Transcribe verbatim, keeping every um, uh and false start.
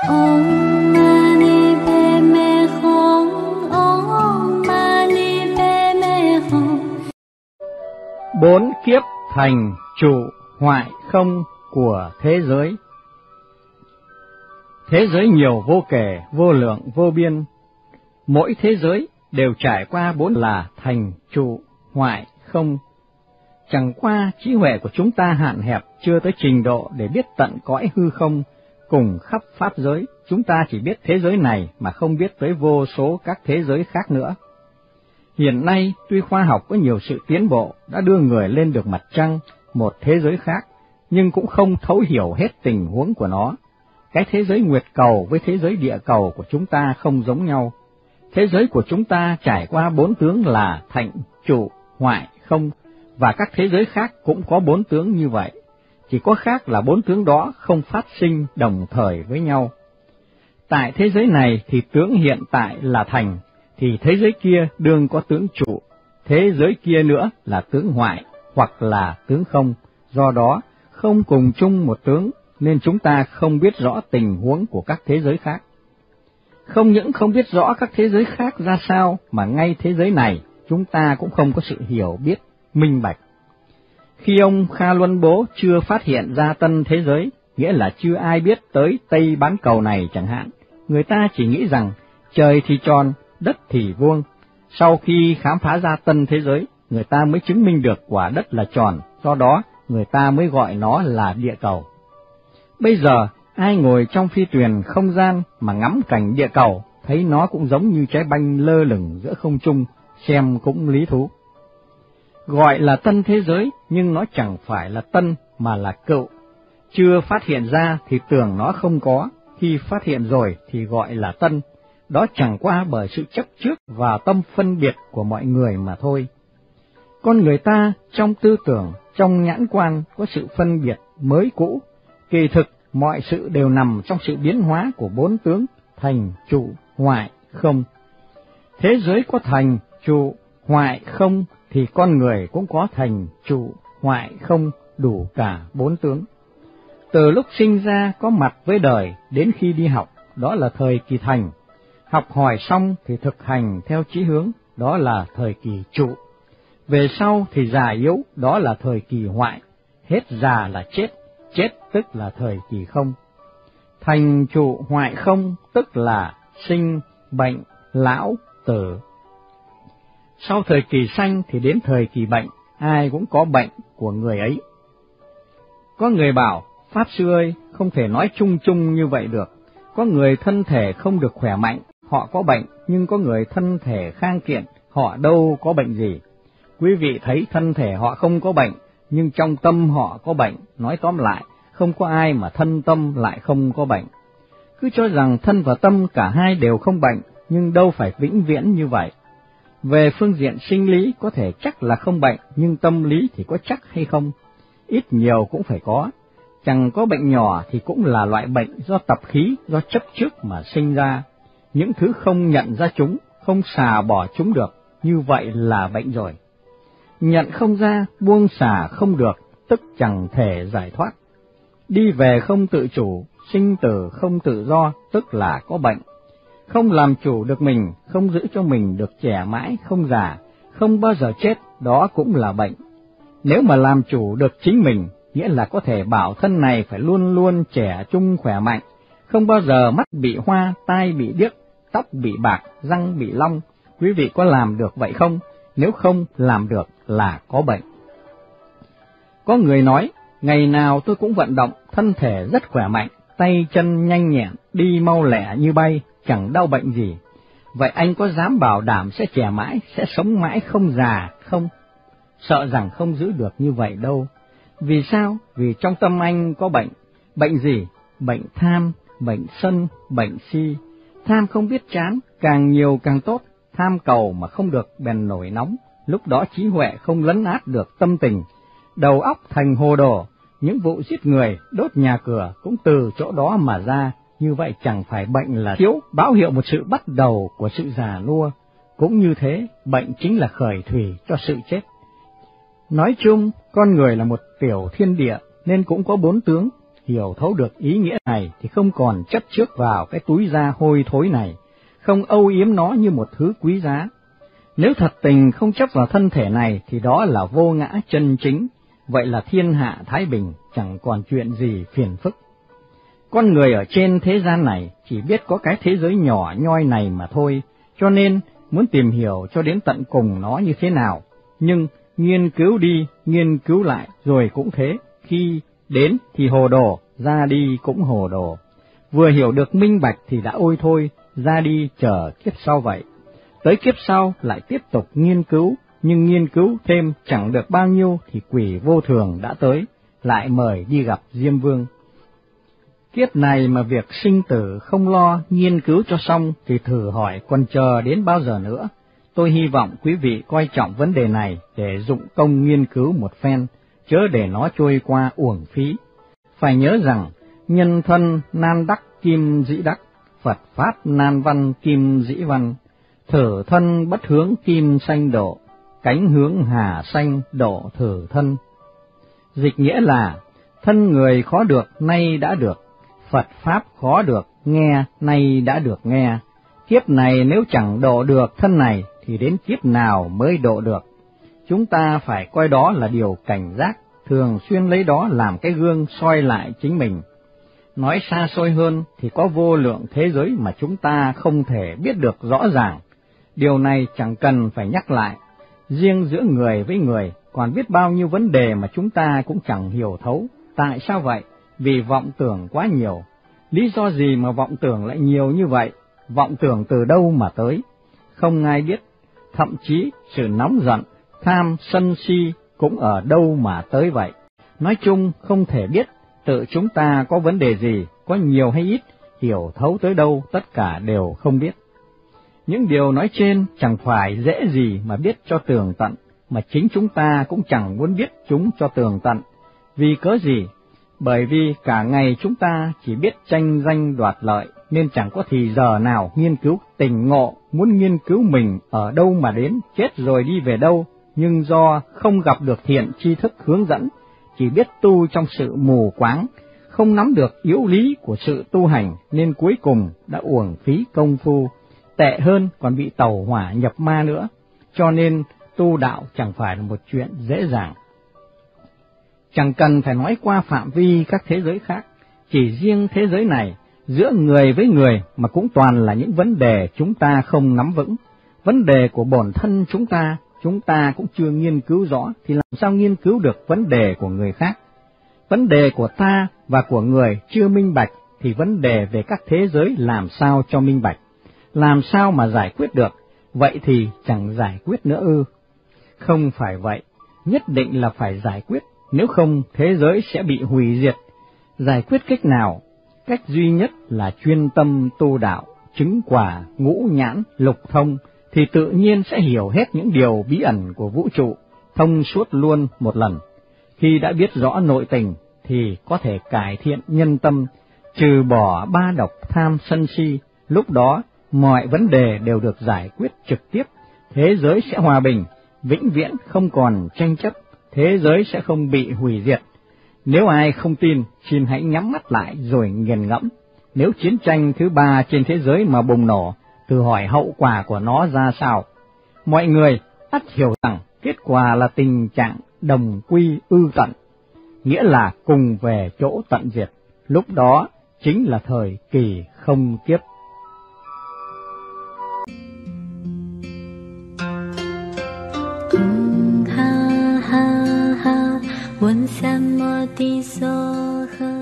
Om Mani Padme Hum, Om Mani Padme Hum. Bốn kiếp thành trụ hoại không của thế giới. Thế giới nhiều vô kể, vô lượng, vô biên. Mỗi thế giới đều trải qua bốn là thành trụ hoại không. Chẳng qua trí huệ của chúng ta hạn hẹp, chưa tới trình độ để biết tận cõi hư không cùng khắp pháp giới. Chúng ta chỉ biết thế giới này mà không biết tới vô số các thế giới khác nữa. Hiện nay, tuy khoa học có nhiều sự tiến bộ, đã đưa người lên được mặt trăng, một thế giới khác, nhưng cũng không thấu hiểu hết tình huống của nó. Cái thế giới nguyệt cầu với thế giới địa cầu của chúng ta không giống nhau. Thế giới của chúng ta trải qua bốn tướng là thành, trụ, hoại, không, và các thế giới khác cũng có bốn tướng như vậy. Chỉ có khác là bốn tướng đó không phát sinh đồng thời với nhau. Tại thế giới này thì tướng hiện tại là thành, thì thế giới kia đương có tướng trụ, thế giới kia nữa là tướng hoại hoặc là tướng không, do đó không cùng chung một tướng nên chúng ta không biết rõ tình huống của các thế giới khác. Không những không biết rõ các thế giới khác ra sao mà ngay thế giới này chúng ta cũng không có sự hiểu biết minh bạch. Khi ông Kha Luân Bố chưa phát hiện ra tân thế giới, nghĩa là chưa ai biết tới Tây bán cầu này chẳng hạn, người ta chỉ nghĩ rằng trời thì tròn, đất thì vuông. Sau khi khám phá ra tân thế giới, người ta mới chứng minh được quả đất là tròn, do đó người ta mới gọi nó là địa cầu. Bây giờ, ai ngồi trong phi thuyền không gian mà ngắm cảnh địa cầu, thấy nó cũng giống như trái banh lơ lửng giữa không trung, xem cũng lý thú. Gọi là tân thế giới, nhưng nó chẳng phải là tân mà là cựu. Chưa phát hiện ra thì tưởng nó không có, khi phát hiện rồi thì gọi là tân. Đó chẳng qua bởi sự chấp trước và tâm phân biệt của mọi người mà thôi. Con người ta trong tư tưởng, trong nhãn quan có sự phân biệt mới cũ, kỳ thực mọi sự đều nằm trong sự biến hóa của bốn tướng thành, trụ, hoại, không. Thế giới có thành, trụ, hoại, không thì con người cũng có thành, trụ, hoại, không đủ cả bốn tướng. Từ lúc sinh ra có mặt với đời đến khi đi học, đó là thời kỳ thành. Học hỏi xong thì thực hành theo chí hướng, đó là thời kỳ trụ. Về sau thì già yếu, đó là thời kỳ hoại. Hết già là chết, chết tức là thời kỳ không. Thành, trụ, hoại, không tức là sinh, bệnh, lão, tử. Sau thời kỳ sanh thì đến thời kỳ bệnh, ai cũng có bệnh của người ấy. Có người bảo, Pháp Sư ơi, không thể nói chung chung như vậy được. Có người thân thể không được khỏe mạnh, họ có bệnh, nhưng có người thân thể khang kiện, họ đâu có bệnh gì. Quý vị thấy thân thể họ không có bệnh, nhưng trong tâm họ có bệnh. Nói tóm lại, không có ai mà thân tâm lại không có bệnh. Cứ cho rằng thân và tâm cả hai đều không bệnh, nhưng đâu phải vĩnh viễn như vậy. Về phương diện sinh lý có thể chắc là không bệnh, nhưng tâm lý thì có chắc hay không? Ít nhiều cũng phải có. Chẳng có bệnh nhỏ thì cũng là loại bệnh do tập khí, do chấp trước mà sinh ra. Những thứ không nhận ra chúng, không xả bỏ chúng được, như vậy là bệnh rồi. Nhận không ra, buông xả không được, tức chẳng thể giải thoát. Đi về không tự chủ, sinh tử không tự do, tức là có bệnh. Không làm chủ được mình, không giữ cho mình được trẻ mãi, không già, không bao giờ chết, đó cũng là bệnh. Nếu mà làm chủ được chính mình, nghĩa là có thể bảo thân này phải luôn luôn trẻ trung khỏe mạnh, không bao giờ mắt bị hoa, tai bị điếc, tóc bị bạc, răng bị long. Quý vị có làm được vậy không? Nếu không làm được là có bệnh. Có người nói, ngày nào tôi cũng vận động, thân thể rất khỏe mạnh, tay chân nhanh nhẹn, đi mau lẹ như bay, chẳng đau bệnh gì. Vậy anh có dám bảo đảm sẽ trẻ mãi, sẽ sống mãi không già không? Sợ rằng không giữ được như vậy đâu. Vì sao? Vì trong tâm anh có bệnh. Bệnh gì? Bệnh tham, bệnh sân, bệnh si. Tham không biết chán, càng nhiều càng tốt. Tham cầu mà không được bèn nổi nóng. Lúc đó trí huệ không lấn át được tâm tình. Đầu óc thành hồ đồ. Những vụ giết người, đốt nhà cửa cũng từ chỗ đó mà ra. Như vậy chẳng phải bệnh là thiếu, báo hiệu một sự bắt đầu của sự già nua. Cũng như thế, bệnh chính là khởi thủy cho sự chết. Nói chung, con người là một tiểu thiên địa, nên cũng có bốn tướng. hiểu thấu được ý nghĩa này thì không còn chấp trước vào cái túi da hôi thối này, không âu yếm nó như một thứ quý giá. Nếu thật tình không chấp vào thân thể này thì đó là vô ngã chân chính, vậy là thiên hạ thái bình, chẳng còn chuyện gì phiền phức. Con người ở trên thế gian này chỉ biết có cái thế giới nhỏ nhoi này mà thôi, cho nên muốn tìm hiểu cho đến tận cùng nó như thế nào, nhưng nghiên cứu đi, nghiên cứu lại rồi cũng thế, khi đến thì hồ đồ, ra đi cũng hồ đồ. Vừa hiểu được minh bạch thì đã ôi thôi, ra đi chờ kiếp sau vậy. Tới kiếp sau lại tiếp tục nghiên cứu, nhưng nghiên cứu thêm chẳng được bao nhiêu thì quỷ vô thường đã tới, lại mời đi gặp Diêm Vương. Kiếp này mà việc sinh tử không lo nghiên cứu cho xong thì thử hỏi còn chờ đến bao giờ nữa. Tôi hy vọng quý vị coi trọng vấn đề này để dụng công nghiên cứu một phen, chớ để nó trôi qua uổng phí. Phải nhớ rằng, nhân thân nan đắc kim dĩ đắc, Phật Pháp nan văn kim dĩ văn, thử thân bất hướng kim sanh độ, cánh hướng hà sanh độ thử thân. Dịch nghĩa là, thân người khó được nay đã được, Phật Pháp khó được nghe nay đã được nghe. Kiếp này nếu chẳng độ được thân này thì đến kiếp nào mới độ được. Chúng ta phải coi đó là điều cảnh giác, thường xuyên lấy đó làm cái gương soi lại chính mình. Nói xa xôi hơn thì có vô lượng thế giới mà chúng ta không thể biết được rõ ràng. Điều này chẳng cần phải nhắc lại. Riêng giữa người với người còn biết bao nhiêu vấn đề mà chúng ta cũng chẳng hiểu thấu. Tại sao vậy? Vì vọng tưởng quá nhiều. Lý do gì mà vọng tưởng lại nhiều như vậy? Vọng tưởng từ đâu mà tới? Không ai biết. Thậm chí sự nóng giận, tham, sân si cũng ở đâu mà tới vậy. Nói chung không thể biết tự chúng ta có vấn đề gì, có nhiều hay ít, hiểu thấu tới đâu tất cả đều không biết. Những điều nói trên chẳng phải dễ gì mà biết cho tường tận, mà chính chúng ta cũng chẳng muốn biết chúng cho tường tận. Vì cớ gì? Bởi vì cả ngày chúng ta chỉ biết tranh danh đoạt lợi, nên chẳng có thì giờ nào nghiên cứu tình ngộ, muốn nghiên cứu mình ở đâu mà đến, chết rồi đi về đâu, nhưng do không gặp được thiện tri thức hướng dẫn, chỉ biết tu trong sự mù quáng, không nắm được yếu lý của sự tu hành, nên cuối cùng đã uổng phí công phu, tệ hơn còn bị tẩu hỏa nhập ma nữa, cho nên tu đạo chẳng phải là một chuyện dễ dàng. Chẳng cần phải nói qua phạm vi các thế giới khác, chỉ riêng thế giới này, giữa người với người mà cũng toàn là những vấn đề chúng ta không nắm vững. Vấn đề của bổn thân chúng ta, chúng ta cũng chưa nghiên cứu rõ, thì làm sao nghiên cứu được vấn đề của người khác? Vấn đề của ta và của người chưa minh bạch, thì vấn đề về các thế giới làm sao cho minh bạch? Làm sao mà giải quyết được? Vậy thì chẳng giải quyết nữa ư? Không phải vậy, nhất định là phải giải quyết, nếu không thế giới sẽ bị hủy diệt. Giải quyết cách nào? Cách duy nhất là chuyên tâm tu đạo, chứng quả, ngũ nhãn, lục thông, thì tự nhiên sẽ hiểu hết những điều bí ẩn của vũ trụ, thông suốt luôn một lần. Khi đã biết rõ nội tình, thì có thể cải thiện nhân tâm, trừ bỏ ba độc tham sân si, lúc đó mọi vấn đề đều được giải quyết trực tiếp, thế giới sẽ hòa bình, vĩnh viễn không còn tranh chấp, thế giới sẽ không bị hủy diệt. Nếu ai không tin, xin hãy nhắm mắt lại rồi nghiền ngẫm. Nếu chiến tranh thứ ba trên thế giới mà bùng nổ, thử hỏi hậu quả của nó ra sao? Mọi người ắt hiểu rằng kết quả là tình trạng đồng quy ư tận, nghĩa là cùng về chỗ tận diệt. Lúc đó chính là thời kỳ không kiếp. Ha ha ha, 问三摩地所呵。